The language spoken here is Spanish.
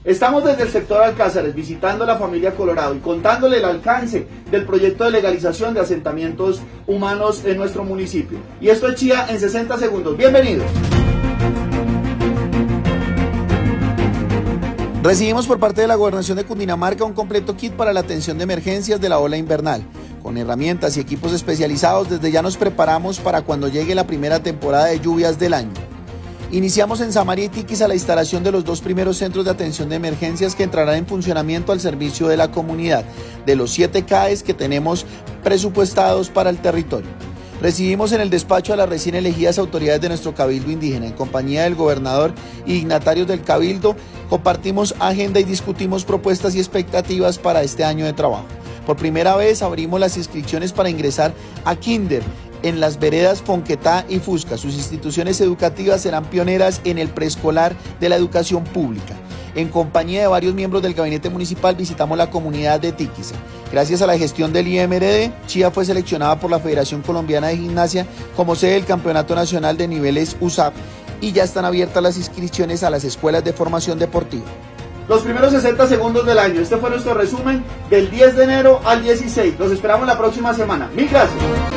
Estamos desde el sector Alcázares visitando a la familia Colorado y contándole el alcance del proyecto de legalización de asentamientos humanos en nuestro municipio. Y esto es Chía en 60 segundos. Bienvenidos. Recibimos por parte de la Gobernación de Cundinamarca un completo kit para la atención de emergencias de la ola invernal. Con herramientas y equipos especializados, desde ya nos preparamos para cuando llegue la primera temporada de lluvias del año. Iniciamos en Samaria y Tiquisa la instalación de los 2 primeros centros de atención de emergencias que entrarán en funcionamiento al servicio de la comunidad, de los 7 CAEs que tenemos presupuestados para el territorio. Recibimos en el despacho a las recién elegidas autoridades de nuestro Cabildo Indígena. En compañía del gobernador y dignatarios del Cabildo, compartimos agenda y discutimos propuestas y expectativas para este año de trabajo. Por primera vez abrimos las inscripciones para ingresar a Kinder en las veredas Fonquetá y Fusca. Sus instituciones educativas serán pioneras en el preescolar de la educación pública. En compañía de varios miembros del gabinete municipal visitamos la comunidad de Tiquisa. Gracias a la gestión del IMRD, Chía fue seleccionada por la Federación Colombiana de Gimnasia como sede del Campeonato Nacional de Niveles USAP y ya están abiertas las inscripciones a las escuelas de formación deportiva. Los primeros 60 segundos del año. Este fue nuestro resumen del 10 de enero al 16. Los esperamos la próxima semana. Mil gracias.